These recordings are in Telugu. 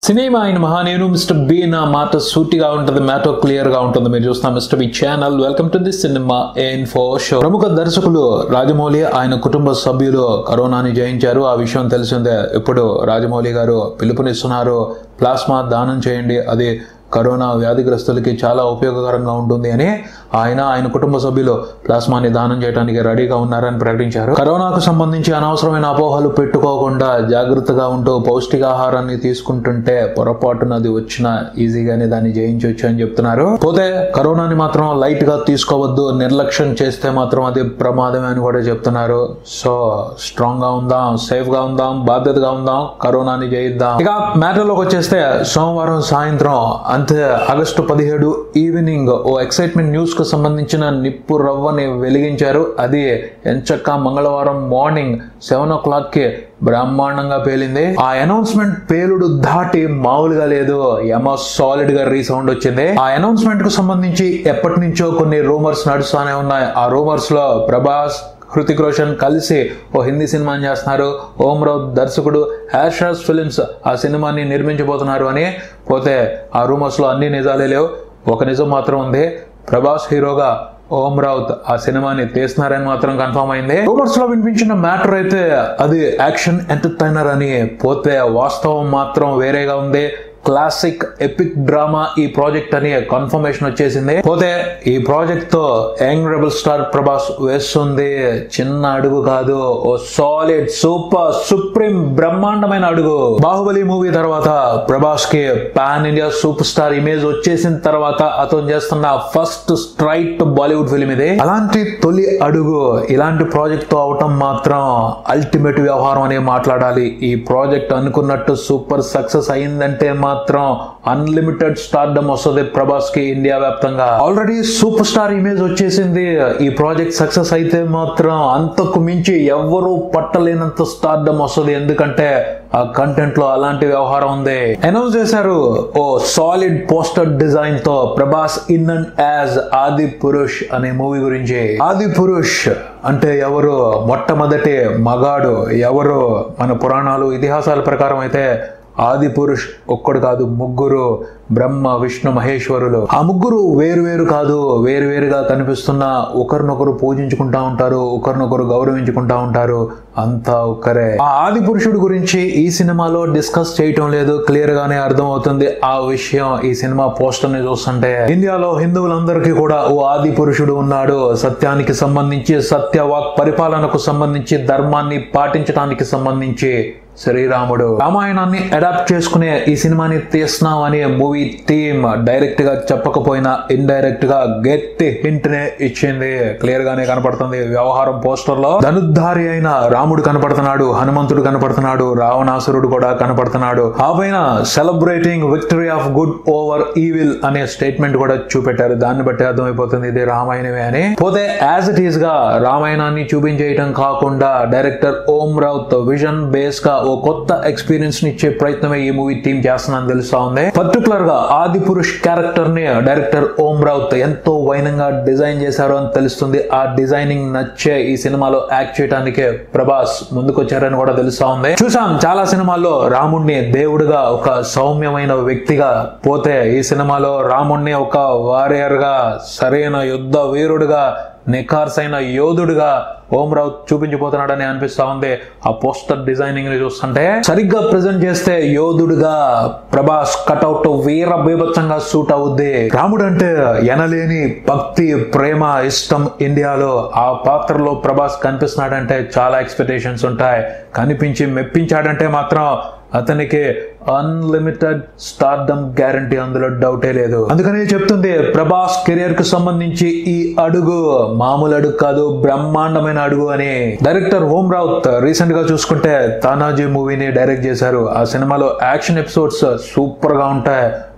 సినిమా అయిన మహా నేను మిస్టర్ బి నా మాట సూటిగా ఉంటుంది, మ్యాటర్ క్లియర్ గా ఉంటుంది. మీరు చూస్తున్న mister B channel. Welcome to the cinema info show. ప్రముఖ దర్శకులు రాజమౌళి ఆయన కుటుంబ సభ్యులు కరోనాని జయించారు. ఆ విషయం తెలిసిందే. ఇప్పుడు రాజమౌళి గారు పిలుపునిస్తున్నారు, ప్లాస్మా దానం చేయండి, అది కరోనా వ్యాధిగ్రస్తులకి చాలా ఉపయోగకరంగా ఉంటుంది అని ఆయన కుటుంబ సభ్యులు ప్లాస్మాని దానం చేయడానికి రెడీగా ఉన్నారని ప్రకటించారు. కరోనాకు సంబంధించి అనవసరమైన అపోహలు పెట్టుకోకుండా జాగ్రత్తగా ఉంటూ పౌష్టికాహారాన్ని తీసుకుంటుంటే పొరపాటున అది వచ్చినా ఈజీగానే దాన్ని జయించవచ్చు అని చెప్తున్నారు. పోతే కరోనాని మాత్రం లైట్ గా తీసుకోవద్దు, నిర్లక్ష్యం చేస్తే మాత్రం అది ప్రమాదమే అని కూడా చెప్తున్నారు. సో స్ట్రాంగ్ గా ఉందాం, సేఫ్ గా ఉందాం, బాధ్యతగా ఉందాం, కరోనాని జయిద్దాం. ఇక మ్యాటర్లోకి వచ్చేస్తే సోమవారం సాయంత్రం అంతే ఆగస్టు 17 ఈవినింగ్ ఓ ఎక్సైట్మెంట్ న్యూస్ కు సంబంధించిన నిప్పు రవ్వని వెలిగించారు. అది ఎంచక్క మంగళవారం మార్నింగ్ 7 o'clock కి బ్రహ్మాండంగా పేలింది. ఆ అనౌన్స్మెంట్ పేలుడు ధాటి మామూలుగా లేదు, ఏమో సాలిడ్ గా రీసౌండ్ వచ్చింది. ఆ అనౌన్స్మెంట్ కు సంబంధించి ఎప్పటి నుంచో కొన్ని రూమర్స్ నడుస్తూనే ఉన్నాయి. ఆ రూమర్స్ లో ప్రభాస్, హృతిక్ రోషన్ కలిసి ఓ హిందీ సినిమాని చేస్తున్నారు. ఓమ్రాట్ దర్శకుడు హ్యాషాస్ ఫిలిమ్స్ ఆ సినిమాని నిర్మించబోతున్నారు అని. పోతే ఆ రూమర్స్ లో అన్ని నిజాలే లేవు. ఒక నిజం మాత్రం ఉంది, ప్రభాస్ హీరోగా ఓమ్రాట్ ఆ సినిమాని తీస్తున్నారని మాత్రం కన్ఫర్మ్ అయింది. రూమర్స్ లో వినిపించిన మ్యాటర్ అయితే అది యాక్షన్ ఎంటర్టైనర్ అని. పోతే వాస్తవం మాత్రం వేరేగా ఉంది. క్లాసిక్ ఎపిక్ డ్రామా ఈ ప్రాజెక్ట్ అని కన్ఫర్మేషన్ వచ్చేసింది. పోతే ఈ ప్రాజెక్ట్ తో యంగ్ రెబల్ స్టార్ ప్రభాస్ వేస్తుంది చిన్న అడుగు కాదు, ఓ సాలిడ్ సూపర్ సుప్రీం బ్రహ్మాండమైన అడుగు. బాహుబలి మూవీ తర్వాత ప్రభాస్ కి pan India super star image వచ్చేసిన తర్వాత అతను చేస్తున్న ఫస్ట్ స్ట్రైట్ బాలీవుడ్ ఫిలిం ఇది. అలాంటి తొలి అడుగు ఇలాంటి ప్రాజెక్ట్ తో అవటం మాత్రం అల్టిమేట్ వ్యవహారం అని మాట్లాడాలి. ఈ ప్రాజెక్ట్ అనుకున్నట్టు సూపర్ సక్సెస్ అయిందంటే మాత్రం అన్లిమిటెడ్ స్టార్డమ్ వస్తుంది ప్రభాస్ కి ఇండియా వ్యాప్తంగా. ఆల్రెడీ సూపర్ స్టార్ ఇమేజ్ వచ్చేసింది. ఈ ప్రాజెక్ట్ సక్సెస్ అయితే మాత్రం అంతకు మించి ఎవ్వరూ పట్టలేనంత స్టార్డమ్ వస్తుంది. ఎందుకంటే ఆ కంటెంట్ లో అలాంటి వ్యవహారం ఉంది. అనౌన్స్ చేశారు ఓ సాలిడ్ పోస్టర్ డిజైన్ తో ప్రభాస్ ఇన్ అండ్ యాజ్ ఆది పురుష్ అనే మూవీ గురించి. ఆది పురుష్ అంటే ఎవరు? మొట్టమొదటి మగాడు ఎవరు? మన పురాణాలు ఇతిహాసాల ప్రకారం అయితే ఆది పురుష్ ఒక్కడు కాదు, ముగ్గురు, బ్రహ్మ విష్ణు మహేశ్వరులు. ఆ ముగ్గురు వేరు కాదు, వేరుగా కనిపిస్తున్న ఒకరినొకరు పూజించుకుంటా ఉంటారు, ఒకరినొకరు గౌరవించుకుంటా ఉంటారు, అంతా ఒక్కరే. ఆ ఆది పురుషుడు గురించి ఈ సినిమాలో డిస్కస్ చేయటం లేదు, క్లియర్ గానే అర్థం అవుతుంది ఆ విషయం ఈ సినిమా పోస్టర్ ని చూస్తుంటే. ఇండియాలో హిందువులందరికీ కూడా ఓ ఆది పురుషుడు ఉన్నాడు. సత్యానికి సంబంధించి, సత్యవాక్ పరిపాలనకు సంబంధించి, ధర్మాన్ని పాటించడానికి సంబంధించి శ్రీరాముడు. రామాయణాన్ని అడాప్ట్ చేసుకునే ఈ సినిమాని తీస్తున్నాం అని మూవీ టీమ్ డైరెక్ట్ గా చెప్పకపోయినా ఇండైరెక్ట్ గా గట్టి హింట్ నే ఇచ్చింది. క్లియర్ గానే కనపడుతుంది వ్యవహారం పోస్టర్ లో. ధనుర్ధారి అయిన రాముడు కనపడుతున్నాడు, హనుమంతుడు కనపడుతున్నాడు, రావణాసురుడు కూడా కనపడుతున్నాడు. ఆ పైన celebrating victory of good over evil అనే స్టేట్మెంట్ కూడా చూపెట్టారు. దాన్ని బట్టి అర్థమైపోతుంది ఇది రామాయణమే అని. పోతే యాజ్ ఇట్ ఈస్ గా రామాయణాన్ని చూపించేయటం కాకుండా డైరెక్టర్ ఓమ్రాట్ విజన్ బేస్ గా ఓ కొత్త ఎక్స్పీరియన్స్ ని ఇచ్చే ప్రయత్నమే ఈ మూవీ టీమ్ చేస్తుందని తెలుస్తా ఉంది. పర్టికులర్ గా ఆది పురుష్ క్యారెక్టర్ ని డైరెక్టర్ ఓమ్రాట్ ఎంతో వైనంగా డిజైన్ చేశారు అని తెలుస్తుంది. ఆ డిజైనింగ్ నచ్చే ఈ సినిమాలో యాక్ట్ చేయడానికి ప్రభాస్ ముందుకొచ్చారని కూడా తెలుస్తా ఉంది. చూసాం చాలా సినిమాల్లో రాముణ్ణి దేవుడిగా, ఒక సౌమ్యమైన వ్యక్తిగా. పోతే ఈ సినిమాలో రాముణ్ణి ఒక వారియర్ గా, సరైన యుద్ధ వీరుడుగా, నిఖార్సైన యోధుడుగా ఓమ్రాట్ చూపించిపోతున్నాడని అనిపిస్తా ఉంది. ఆ పోస్టర్ డిజైనింగ్ ని చూస్తుంటే సరిగ్గా ప్రెజెంట్ చేస్తే యోధుడుగా ప్రభాస్ కట్అవుట్ వీర బీభత్సంగా సూట్ అవుద్ది. రాముడు అంటే ఎనలేని భక్తి, ప్రేమ, ఇష్టం ఇండియాలో. ఆ పాత్రలో ప్రభాస్ కనిపిస్తున్నాడంటే చాలా ఎక్స్పెక్టేషన్స్ ఉంటాయి. కనిపించి మెప్పించాడంటే మాత్రం అతనికి అన్లిమిటెడ్ స్టార్డమ్ గ్యారంటీ, అందులో డౌటే లేదు. అందుకనే చెప్తుంది ప్రభాస్ కెరియర్ కు సంబంధించి ఈ అడుగు మామూలు అడుగు కాదు, బ్రహ్మాండమైన అడుగు అని. డైరెక్టర్ ఓమ్రాట్ రీసెంట్ గా చూసుకుంటే తానాజీ మూవీని డైరెక్ట్ చేశారు. ఆ సినిమాలో యాక్షన్ ఎపిసోడ్స్ సూపర్ గా ఉంటాయి.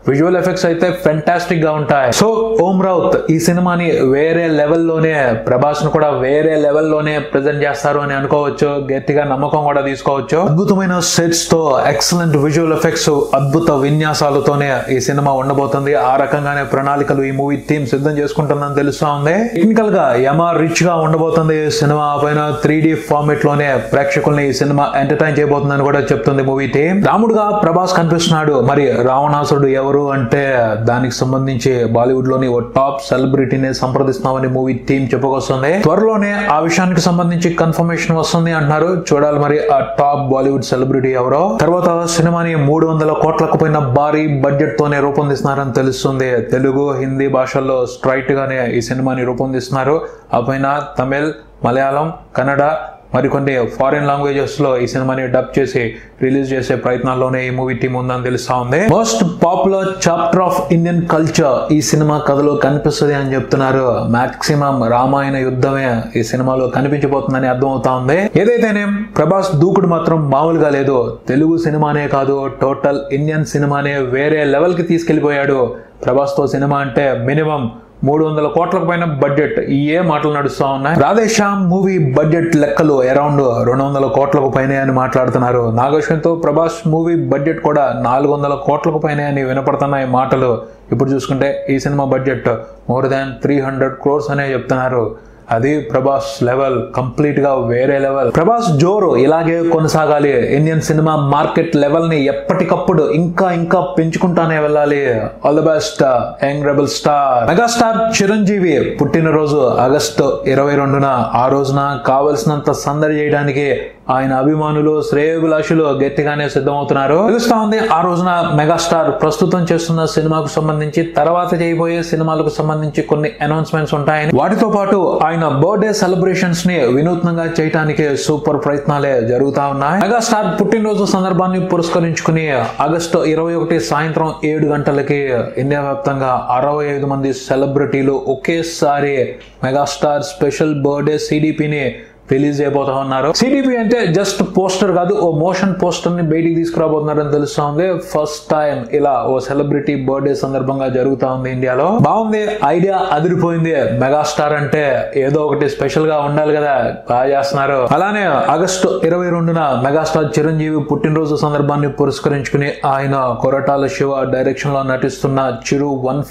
విజువల్ ఎఫెక్ట్స్ అయితే ఫెంటాస్టిక్ గా ఉంటాయి. సో ఓమ్రౌత్ ఈ సినిమాని వేరే లెవెల్లోనే, ప్రభాస్ ను కూడా వేరే లెవెల్లోనే ప్రెజెంట్ చేస్తారు అని అనుకోవచ్చు. గట్టిగా నమ్మకం కూడా తీసుకోవచ్చు. అద్భుతమైన సెట్స్ తో, ఎక్సలెంట్ విజువల్ ఎఫెక్ట్స్, అద్భుత విన్యాసాలతోనే ఈ సినిమా ఉండబోతుంది. ఆ రకంగానే ప్రణాళికలు ఈ మూవీ టీమ్ సిద్ధం చేసుకుంటుందని తెలుస్తా ఉంది. టెక్నికల్ గా రిచ్ గా ఉండబోతుంది సినిమా. పైన 3D ఫార్మేట్ లోనే ప్రేక్షకుల్ని ఈ సినిమా ఎంటర్టైన్ చేయబోతుందని కూడా చెప్తుంది మూవీ టీమ్. రాముడుగా ప్రభాస్ కనిపిస్తున్నాడు. మరి రావణాసుడు ఎవరు అంటే దానికి సంబంధించి బాలీవుడ్ లోని ఓ టాప్ సెలబ్రిటీని సంప్రదిస్తున్నామని మూవీ టీమ్ చెప్పుకొస్తుంది. త్వరలోనే ఆ విషయానికి సంబంధించి కన్ఫర్మేషన్ వస్తుంది అంటున్నారు. చూడాలి మరి ఆ టాప్ బాలీవుడ్ సెలబ్రిటీ ఎవరో. తర్వాత సినిమాని 300 కోట్లకు పైన భారీ బడ్జెట్ తోనే రూపొందిస్తున్నారని తెలుస్తుంది. తెలుగు, హిందీ భాషల్లో స్ట్రైట్ గానే ఈ సినిమాని రూపొందిస్తున్నారు. ఆ పైన తమిళ్, మలయాళం, కన్నడ, మరికొన్ని ఫారిన్ లాంగ్వేజెస్ లో ఈ సినిమాని డబ్ చేసి రిలీజ్ చేసే ప్రయత్నాల్లోనే ఈ మూవీ టీమ్ ఉందని తెలుస్తా ఉంది. Most popular chapter of Indian culture ఈ సినిమా కథలో కనిపిస్తుంది అని చెప్తున్నారు. మాక్సిమం రామాయణ యుద్ధమే ఈ సినిమాలో కనిపించబోతుందని అర్థం అవుతా ఉంది. ఏదైతేనే ప్రభాస్ దూకుడు మాత్రం మామూలుగా లేదు. తెలుగు సినిమానే కాదు, టోటల్ ఇండియన్ సినిమానే వేరే లెవెల్ కి తీసుకెళ్లిపోయాడు. ప్రభాస్ తో సినిమా అంటే మినిమం 300 కోట్లకు పైన బడ్జెట్, ఏ మాటలు నడుస్తా ఉన్నాయి. రాధేశ్యామ్ మూవీ బడ్జెట్ లెక్కలు అరౌండ్ 200 కోట్లకు పైన అని మాట్లాడుతున్నారు. నాగశ్వంతో ప్రభాస్ మూవీ బడ్జెట్ కూడా 400 కోట్లకు పైన అని వినపడుతున్నాయి మాటలు. ఇప్పుడు చూసుకుంటే ఈ cinema budget more than 300 crores అనే చెప్తున్నారు. అది ప్రభాస్ లెవెల్, కంప్లీట్ గా వేరే లెవెల్. ప్రభాస్ జోరు ఇలాగే కొనసాగాలి. ఇండియన్ సినిమా మార్కెట్ లెవెల్ ని ఎప్పటికప్పుడు ఇంకా పెంచుకుంటానే వెళ్ళాలి. All the best young rebel star. Megastar Chiranjeevi పుట్టినరోజు ఆగస్టు 22న. ఆ రోజున కావలసినంత సందడి చేయడానికి ఆయన అభిమానులు, శ్రేయోభిలాషులు గట్టిగానే సిద్ధమవుతున్నారు. తెలుస్తా ఉంది ఆ రోజున మెగాస్టార్ ప్రస్తుతం చేస్తున్న సినిమాకు సంబంధించి, తర్వాత చేయబోయే సినిమాలకు సంబంధించి కొన్ని అనౌన్స్మెంట్స్ ఉంటాయని, వాటితో పాటు ఆయన బర్త్డే సెలబ్రేషన్స్ ని వినూత్నంగా చేయడానికి సూపర్ ప్రయత్నాలే జరుగుతా ఉన్నాయి. మెగాస్టార్ పుట్టినరోజు సందర్భాన్ని పురస్కరించుకుని ఆగస్టు 21 సాయంత్రం 7 గంటలకి ఇండియా వ్యాప్తంగా 65 మంది సెలబ్రిటీలు ఒకేసారి మెగాస్టార్ స్పెషల్ బర్త్డే సిడిపిని రిలీజ్ అయిపోతా ఉన్నారు. సిడిపి అంటే జస్ట్ పోస్టర్ కాదు, ఓ మోషన్ పోస్టర్ ని బయటికి తీసుకురాబోతున్నారని తెలుస్తా ఉంది. ఫస్ట్ టైం ఇలా ఓ సెలబ్రిటీ బర్త్డే సందర్భంగా జరుగుతా ఉంది ఇండియాలో. బాగుంది, ఐడియా అదిరిపోయింది. మెగాస్టార్ అంటే ఏదో ఒకటి స్పెషల్ గా ఉండాలి కదా, బాగా చేస్తున్నారు. అలానే ఆగస్టు 22న మెగాస్టార్ చిరంజీవి పుట్టినరోజు సందర్భాన్ని పురస్కరించుకుని ఆయన కొరటాల శివ డైరెక్షన్ లో నటిస్తున్న చిరు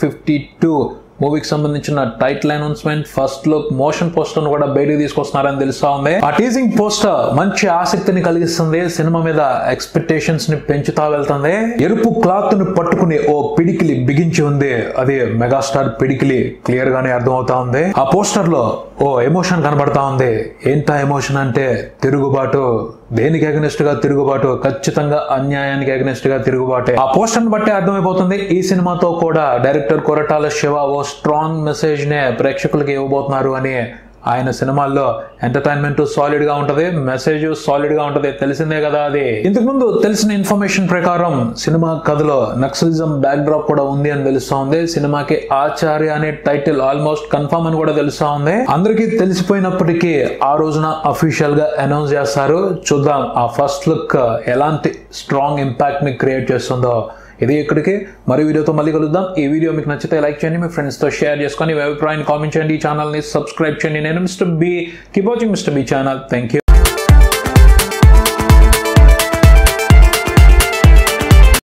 152 మూవీకి సంబంధించిన title announcement, first look, motion poster కూడా బయటకు తీసుకొస్తున్నారని తెలుస్తా ఉంది. ఆ టీజింగ్ పోస్టర్ మంచి ఆసక్తిని కలిగిస్తుంది. సినిమా మీద ఎక్స్పెక్టేషన్స్ ని పెంచుతా వెళ్తుంది. ఎరుపు క్లాత్ ను పట్టుకుని ఓ పిడికిలి బిగించి ఉంది. అది మెగాస్టార్ పిడికిలి, క్లియర్ గానే అర్థం అవుతా ఉంది. ఆ పోస్టర్ లో ఓ ఎమోషన్ కనబడతా ఉంది. ఏంటా ఎమోషన్ అంటే తిరుగుబాటు. దేనికి అగెనిస్ట్ గా తిరుగుబాటు? ఖచ్చితంగా అన్యాయానికి అగెనిస్ట్ గా తిరుగుబాటే. ఆ పోస్టర్ ని బట్టి అర్థమైపోతుంది ఈ సినిమాతో కూడా డైరెక్టర్ కొరటాల శివ ఓ స్ట్రాంగ్ మెసేజ్ నే ప్రేక్షకులకి ఇవ్వబోతున్నారు అని. ఆయన సినిమాల్లో ఎంటర్టైన్మెంట్ సాలిడ్ గా ఉంటది, మెసేజ్ సాలిడ్ గా ఉంటది, తెలిసిందే కదా అది. ఇంతకు ముందు తెలిసిన ఇన్ఫర్మేషన్ ప్రకారం సినిమా కథలో నక్సలిజం బ్యాక్ డ్రాప్ కూడా ఉంది అని తెలుస్తా ఉంది. సినిమాకి ఆచార్య అనే టైటిల్ ఆల్మోస్ట్ కన్ఫర్మ్ అని కూడా తెలుస్తా ఉంది. అందరికీ తెలిసిపోయినప్పటికీ ఆ రోజున అఫీషియల్ గా అనౌన్స్ చేస్తారు. చూద్దాం ఆ ఫస్ట్ లుక్ ఎలాంటి స్ట్రాంగ్ ఇంపాక్ట్ ని క్రియేట్ చేస్తుందో. ఇది ఇక్కడికి మరి వీడియోతో మళ్ళీ కలుద్దాం. ఈ వీడియో మీకు నచ్చితే లైక్ చేయండి, మీ ఫ్రెండ్స్ తో షేర్ చేసుకొని, మీ అభిప్రాయాన్ని కామెంట్ చేయండి, ఈ ఛానల్ ని సబ్స్క్రైబ్ చేయండి. నేను mister B. Keep watching mister B channel. Thank you.